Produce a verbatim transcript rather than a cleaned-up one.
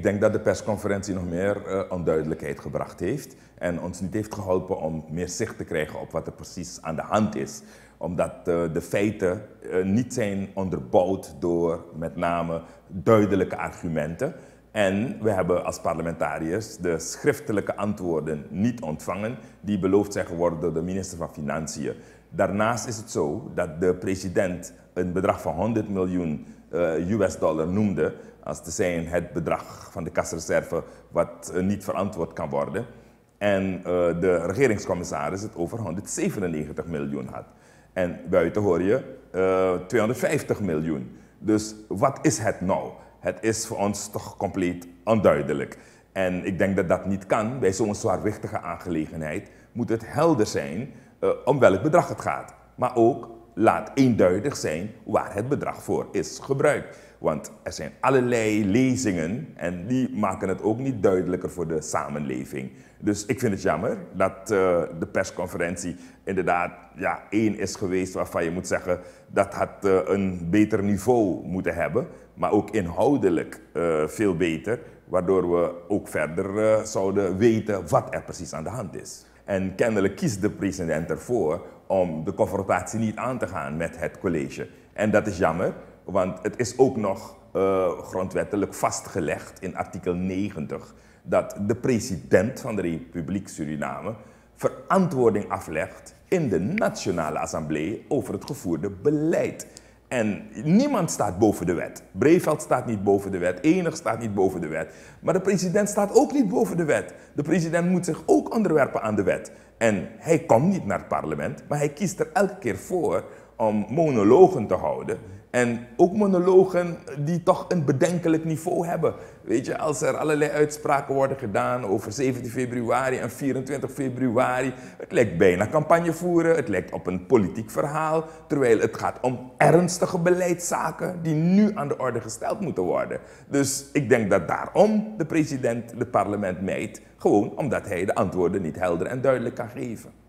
denk dat de persconferentie nog meer uh, onduidelijkheid gebracht heeft en ons niet heeft geholpen om meer zicht te krijgen op wat er precies aan de hand is. Omdat uh, de feiten uh, niet zijn onderbouwd door met name duidelijke argumenten. En we hebben als parlementariërs de schriftelijke antwoorden niet ontvangen die beloofd zijn geworden door de minister van Financiën. Daarnaast is het zo dat de president een bedrag van honderd miljoen uh, U S dollar noemde als te zijn het bedrag van de kasreserve wat uh, niet verantwoord kan worden. En uh, de regeringscommissaris het over honderdzevenennegentig miljoen had. En buiten hoor je uh, tweehonderdvijftig miljoen. Dus wat is het nou? Het is voor ons toch compleet onduidelijk. En ik denk dat dat niet kan. Bij zo'n zwaarwichtige aangelegenheid moet het helder zijn uh, om welk bedrag het gaat. Maar ook laat eenduidig zijn waar het bedrag voor is gebruikt. Want er zijn allerlei lezingen en die maken het ook niet duidelijker voor de samenleving. Dus ik vind het jammer dat uh, de persconferentie inderdaad ja, één is geweest waarvan je moet zeggen dat had uh, een beter niveau moeten hebben. Maar ook inhoudelijk uh, veel beter, waardoor we ook verder uh, zouden weten wat er precies aan de hand is. En kennelijk kiest de president ervoor om de confrontatie niet aan te gaan met het college. En dat is jammer, want het is ook nog uh, grondwettelijk vastgelegd in artikel negentig dat de president van de Republiek Suriname verantwoording aflegt in de Nationale Assemblée over het gevoerde beleid. En niemand staat boven de wet. Breveld staat niet boven de wet, Enig staat niet boven de wet. Maar de president staat ook niet boven de wet. De president moet zich ook onderwerpen aan de wet. En hij komt niet naar het parlement, maar hij kiest er elke keer voor om monologen te houden. En ook monologen die toch een bedenkelijk niveau hebben. Weet je, als er allerlei uitspraken worden gedaan over zeventien februari en vierentwintig februari. Het lijkt bijna campagne voeren, het lijkt op een politiek verhaal. Terwijl het gaat om ernstige beleidszaken die nu aan de orde gesteld moeten worden. Dus ik denk dat daarom de president het parlement mijdt. Gewoon omdat hij de antwoorden niet helder en duidelijk kan geven.